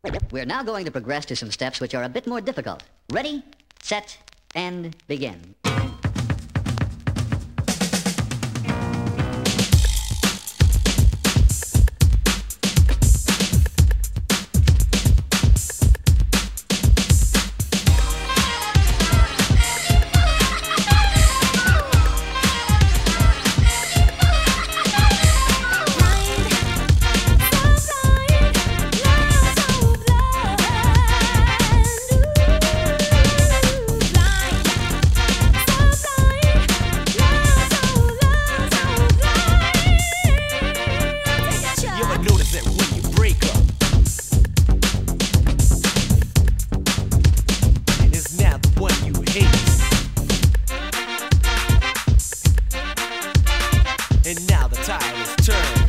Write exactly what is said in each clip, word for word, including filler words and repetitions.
We're now going to progress to some steps which are a bit more difficult. Ready, set, and begin. And now the tide is turned.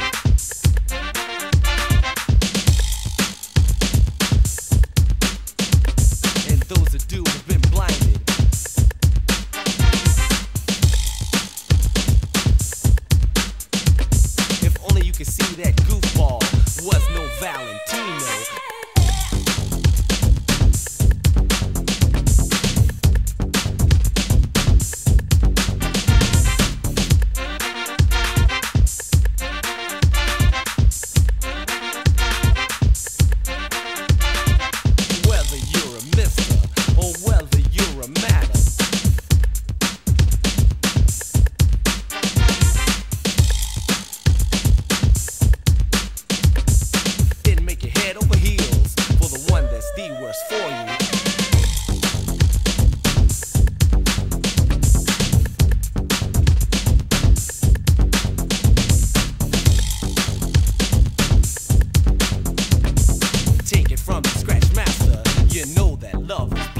And those that do have been blinded. If only you could see that goofball was no Valentino. Take it from the Scratchmaster, you know that love is